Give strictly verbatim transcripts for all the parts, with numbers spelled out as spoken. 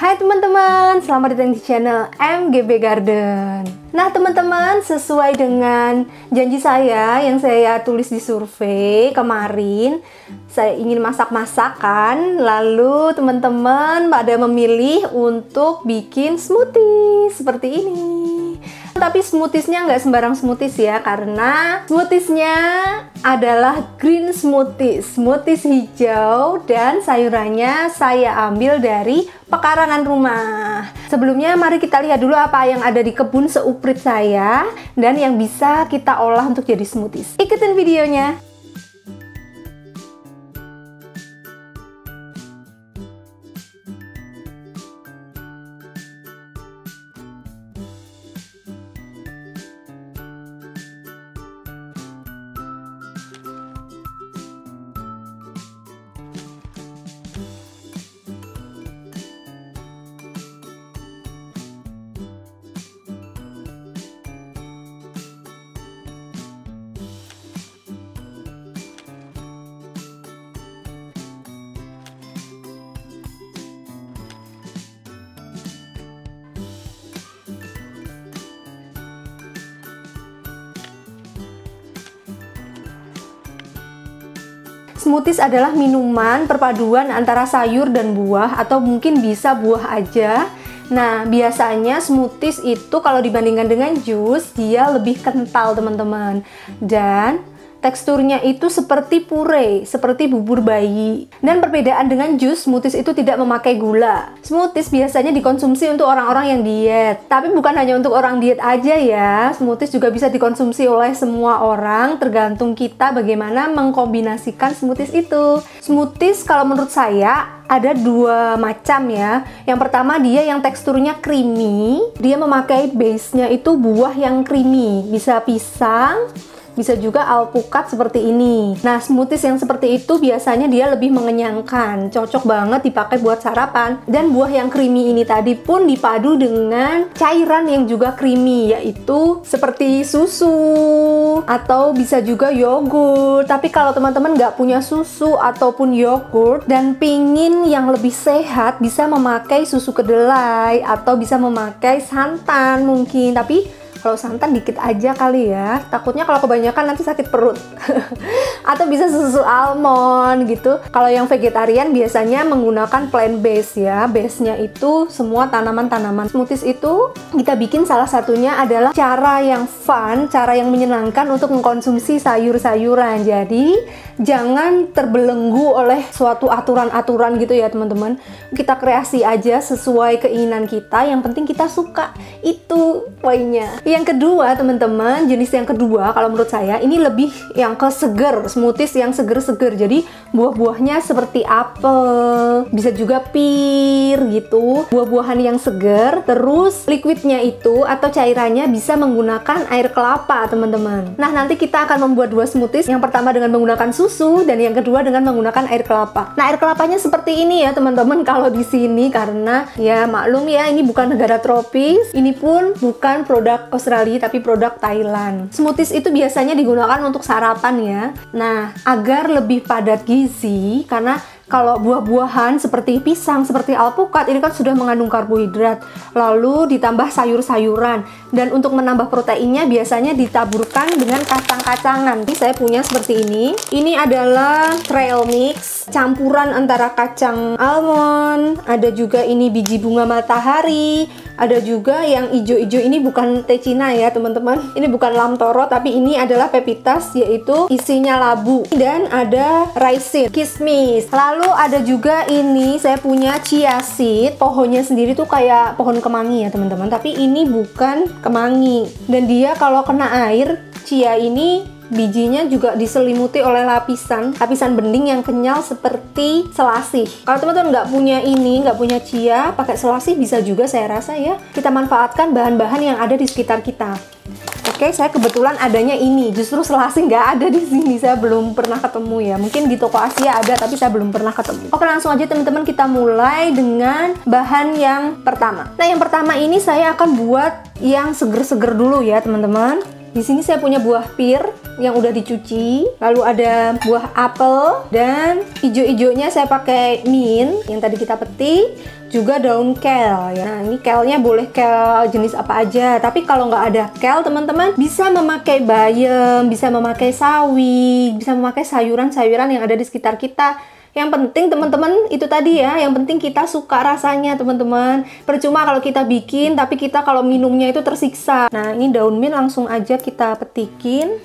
Hai teman-teman, selamat datang di channel M G B Garden. Nah teman-teman, sesuai dengan janji saya yang saya tulis di survei kemarin, saya ingin masak-masakan, lalu teman-teman pada memilih untuk bikin smoothie seperti ini. Tapi smoothiesnya nggak sembarang smoothies ya, karena smoothiesnya adalah green smoothies, smoothies hijau, dan sayurannya saya ambil dari pekarangan rumah. Sebelumnya mari kita lihat dulu apa yang ada di kebun seuprit saya dan yang bisa kita olah untuk jadi smoothies. Ikutin videonya. Smoothies adalah minuman perpaduan antara sayur dan buah, atau mungkin bisa buah aja. Nah, biasanya smoothies itu kalau dibandingkan dengan jus, dia lebih kental teman-teman. Dan teksturnya itu seperti puree, seperti bubur bayi. Dan perbedaan dengan jus, smoothies itu tidak memakai gula. Smoothies biasanya dikonsumsi untuk orang-orang yang diet. Tapi bukan hanya untuk orang diet aja ya. Smoothies juga bisa dikonsumsi oleh semua orang, tergantung kita bagaimana mengkombinasikan smoothies itu. Smoothies kalau menurut saya ada dua macam ya. Yang pertama, dia yang teksturnya creamy. Dia memakai base-nya itu buah yang creamy. Bisa pisang, bisa juga alpukat seperti ini. Nah, smoothies yang seperti itu biasanya dia lebih mengenyangkan, cocok banget dipakai buat sarapan. Dan buah yang creamy ini tadi pun dipadu dengan cairan yang juga creamy, yaitu seperti susu atau bisa juga yogurt. Tapi kalau teman-teman nggak punya susu ataupun yogurt dan pingin yang lebih sehat, bisa memakai susu kedelai atau bisa memakai santan mungkin. Tapi kalau santan dikit aja kali ya, takutnya kalau kebanyakan nanti sakit perut. Atau bisa susu almond gitu. Kalau yang vegetarian biasanya menggunakan plant base ya. Base-nya itu semua tanaman-tanaman. Smoothies itu kita bikin salah satunya adalah cara yang fun, cara yang menyenangkan untuk mengkonsumsi sayur-sayuran. Jadi jangan terbelenggu oleh suatu aturan-aturan gitu ya teman-teman. Kita kreasi aja sesuai keinginan kita, yang penting kita suka. Itu poinnya. Yang kedua teman-teman, jenis yang kedua kalau menurut saya ini lebih yang ke seger, smoothies yang seger-seger. Jadi buah-buahnya seperti apel, bisa juga pir gitu, buah-buahan yang seger. Terus liquidnya itu atau cairannya bisa menggunakan air kelapa teman-teman. Nah, nanti kita akan membuat dua smoothies. Yang pertama dengan menggunakan susu dan yang kedua dengan menggunakan air kelapa. Nah, air kelapanya seperti ini ya teman-teman kalau di sini, karena ya maklum ya ini bukan negara tropis. Ini pun bukan produk Australia tapi produk Thailand. Smoothies itu biasanya digunakan untuk sarapan ya. Nah, agar lebih padat gizi, karena kalau buah-buahan seperti pisang, seperti alpukat, ini kan sudah mengandung karbohidrat, lalu ditambah sayur-sayuran. Dan untuk menambah proteinnya biasanya ditaburkan dengan kacang-kacangan. Ini saya punya seperti ini. Ini adalah trail mix, campuran antara kacang almond, ada juga ini biji bunga matahari, ada juga yang ijo-ijo ini bukan teh Cina ya teman-teman. Ini bukan lam toro, tapi ini adalah pepitas, yaitu isinya labu. Dan ada raisin, kismis. Lalu ada juga ini saya punya chia seed. Pohonnya sendiri tuh kayak pohon kemangi ya teman-teman, tapi ini bukan kemangi. Dan dia kalau kena air, chia ini bijinya juga diselimuti oleh lapisan lapisan bening yang kenyal seperti selasih. Kalau teman-teman nggak punya ini, nggak punya chia, pakai selasih bisa juga saya rasa ya. Kita manfaatkan bahan-bahan yang ada di sekitar kita. Oke, saya kebetulan adanya ini. Justru selasih nggak ada di sini. Saya belum pernah ketemu ya. Mungkin di toko Asia ada, tapi saya belum pernah ketemu. Oke, langsung aja teman-teman kita mulai dengan bahan yang pertama. Nah, yang pertama ini saya akan buat yang seger-seger dulu ya teman-teman. Di sini saya punya buah pir yang udah dicuci, lalu ada buah apel, dan hijau-hijaunya saya pakai mint yang tadi kita petik, juga daun kel ya. Nah, ini kelnya boleh kel jenis apa aja, tapi kalau nggak ada kel teman-teman bisa memakai bayam, bisa memakai sawi, bisa memakai sayuran-sayuran yang ada di sekitar kita. Yang penting teman-teman itu tadi ya, yang penting kita suka rasanya teman-teman. Percuma kalau kita bikin tapi kita kalau minumnya itu tersiksa. Nah, ini daun mint langsung aja kita petikin.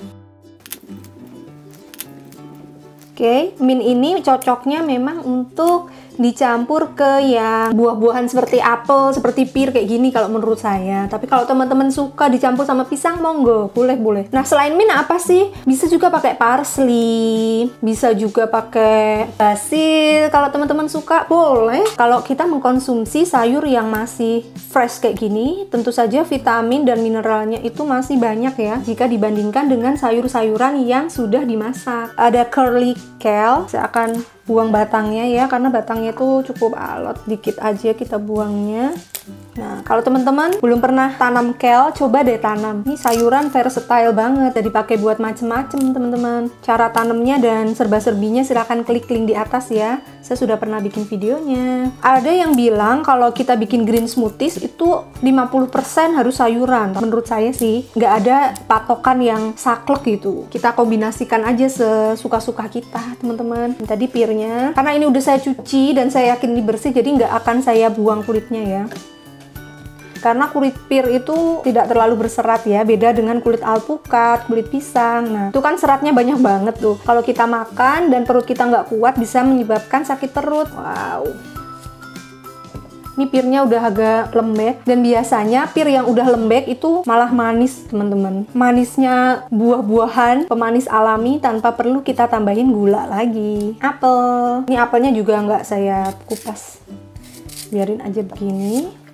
Oke, mint ini cocoknya memang untuk dicampur ke yang buah-buahan seperti apel, seperti pir kayak gini kalau menurut saya. Tapi kalau teman-teman suka dicampur sama pisang, monggo, boleh-boleh. Nah, selain mint apa sih? Bisa juga pakai parsley, bisa juga pakai basil. Kalau teman-teman suka, boleh. Kalau kita mengkonsumsi sayur yang masih fresh kayak gini, tentu saja vitamin dan mineralnya itu masih banyak ya jika dibandingkan dengan sayur-sayuran yang sudah dimasak. Ada curly kale, saya akan buang batangnya ya, karena batangnya itu cukup alot, dikit aja kita buangnya. Nah, kalau teman-teman belum pernah tanam kale, coba deh tanam. Ini sayuran versatile banget, jadi pakai buat macem-macem teman-teman. Cara tanamnya dan serba-serbinya silahkan klik link di atas ya. Saya sudah pernah bikin videonya. Ada yang bilang kalau kita bikin green smoothies itu lima puluh persen harus sayuran. Menurut saya sih nggak ada patokan yang saklek gitu. Kita kombinasikan aja sesuka-suka kita teman-teman. Tadi pirnya, karena ini udah saya cuci dan saya yakin ini bersih, jadi nggak akan saya buang kulitnya ya. Karena kulit pir itu tidak terlalu berserat ya, beda dengan kulit alpukat, kulit pisang. Nah, itu kan seratnya banyak banget tuh. Kalau kita makan dan perut kita nggak kuat, bisa menyebabkan sakit perut. Wow. Ini pirnya udah agak lembek, dan biasanya pir yang udah lembek itu malah manis teman-teman. Manisnya buah-buahan, pemanis alami tanpa perlu kita tambahin gula lagi. Apel. Ini apelnya juga nggak saya kupas. Biarin aja begini.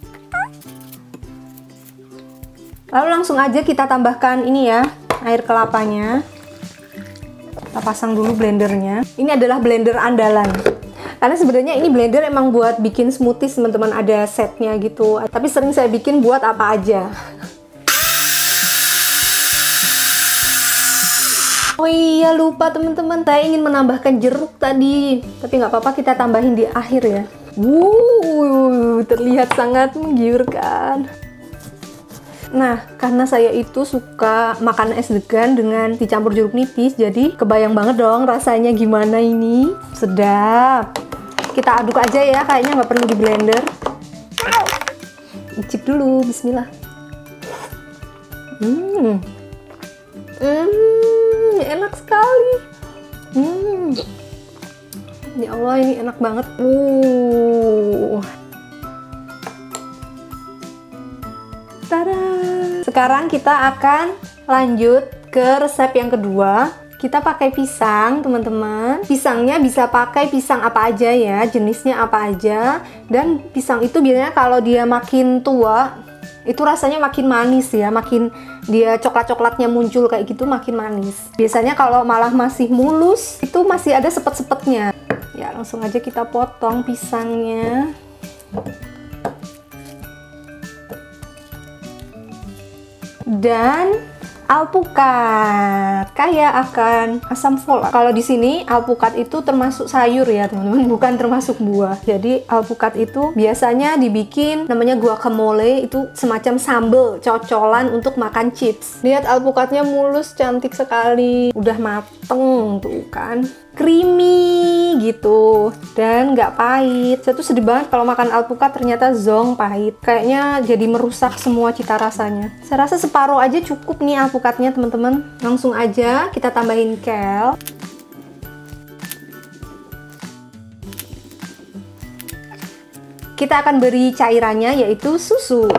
Lalu langsung aja kita tambahkan ini ya, air kelapanya. Kita pasang dulu blendernya. Ini adalah blender andalan. Karena sebenarnya ini blender emang buat bikin smoothies teman-teman, ada setnya gitu. Tapi sering saya bikin buat apa aja. Oh iya, lupa teman-teman, saya ingin menambahkan jeruk tadi. Tapi nggak apa-apa, kita tambahin di akhir ya. Wuh, terlihat sangat menggiurkan. Nah, karena saya itu suka makan es degan dengan dicampur jeruk nipis, jadi kebayang banget dong rasanya gimana ini. Sedap. Kita aduk aja ya, kayaknya nggak perlu di blender. Icip dulu, bismillah. Hmm, hmm, enak sekali. Hmm, ya Allah, ini enak banget. Uh. Tada! Sekarang kita akan lanjut ke resep yang kedua. Kita pakai pisang, teman-teman. Pisangnya bisa pakai pisang apa aja ya, jenisnya apa aja. Dan pisang itu biasanya kalau dia makin tua, itu rasanya makin manis ya, makin dia coklat-coklatnya muncul kayak gitu, makin manis. Biasanya kalau malah masih mulus, itu masih ada sepet-sepetnya. Ya, langsung aja kita potong pisangnya. Dan alpukat, kaya akan asam folat. Kalau di sini alpukat itu termasuk sayur ya teman-teman, bukan termasuk buah. Jadi alpukat itu biasanya dibikin namanya guacamole, itu semacam sambal cocolan untuk makan chips. Lihat alpukatnya mulus, cantik sekali, udah mateng tuh kan, creamy gitu dan nggak pahit. Saya tuh sedih banget kalau makan alpukat ternyata zonk pahit, kayaknya jadi merusak semua cita rasanya. Saya rasa separuh aja cukup nih alpukatnya teman-teman. Langsung aja kita tambahin kale. Kita akan beri cairannya yaitu susu.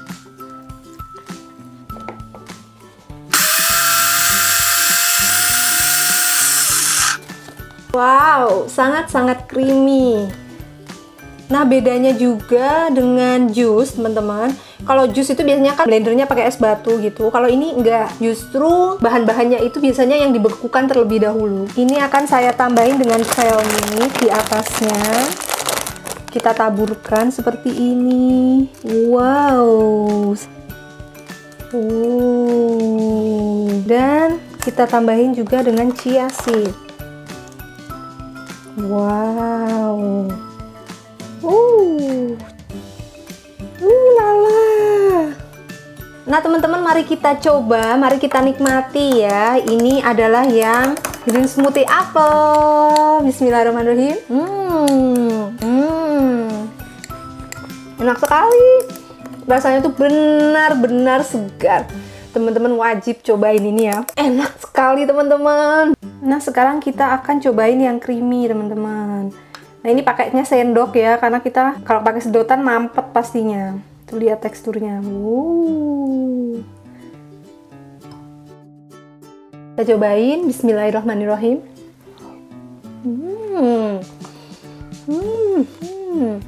Wow, sangat-sangat creamy. Nah, bedanya juga dengan jus, teman-teman. Kalau jus itu biasanya kan blendernya pakai es batu gitu. Kalau ini enggak, justru bahan-bahannya itu biasanya yang dibekukan terlebih dahulu. Ini akan saya tambahin dengan trail milk di atasnya. Kita taburkan seperti ini. Wow. Uh, dan kita tambahin juga dengan chia seed. Wow. Uh. Uh lala. Nah, teman-teman, mari kita coba, mari kita nikmati ya. Ini adalah yang green smoothie apel. Bismillahirrahmanirrahim. Hmm. Hmm. Enak sekali. Rasanya tuh benar-benar segar. Teman-teman wajib cobain ini ya. Enak sekali, teman-teman. Nah, sekarang kita akan cobain yang creamy, teman-teman. Nah, ini pakainya sendok ya, karena kita kalau pakai sedotan mampet pastinya. Tuh, lihat teksturnya. Wow. Kita cobain. Bismillahirrahmanirrahim. Hmm. Hmm. Hmm.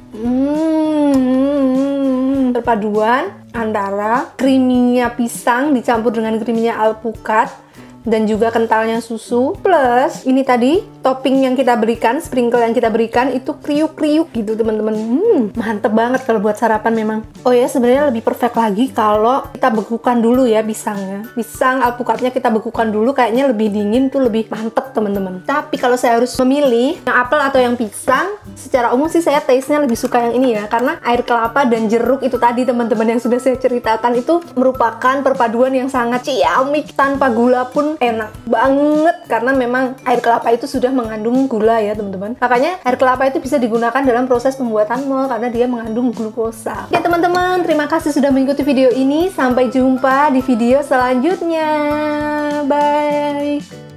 Hmm. Perpaduan antara creaminya pisang dicampur dengan creaminya alpukat dan juga kentalnya susu, plus ini tadi topping yang kita berikan, sprinkle yang kita berikan itu kriuk-kriuk gitu, teman-teman. Hmm, mantep banget kalau buat sarapan memang. Oh ya, sebenarnya lebih perfect lagi kalau kita bekukan dulu ya pisangnya. Pisang alpukatnya kita bekukan dulu, kayaknya lebih dingin tuh lebih mantep, teman-teman. Tapi kalau saya harus memilih yang apel atau yang pisang, secara umum sih saya taste-nya lebih suka yang ini ya, karena air kelapa dan jeruk itu tadi, teman-teman, yang sudah saya ceritakan itu merupakan perpaduan yang sangat ciamik, tanpa gula pun enak banget, karena memang air kelapa itu sudah mengandung gula ya, teman-teman. Makanya air kelapa itu bisa digunakan dalam proses pembuatan mol karena dia mengandung glukosa. Ya, teman-teman, terima kasih sudah mengikuti video ini. Sampai jumpa di video selanjutnya. Bye.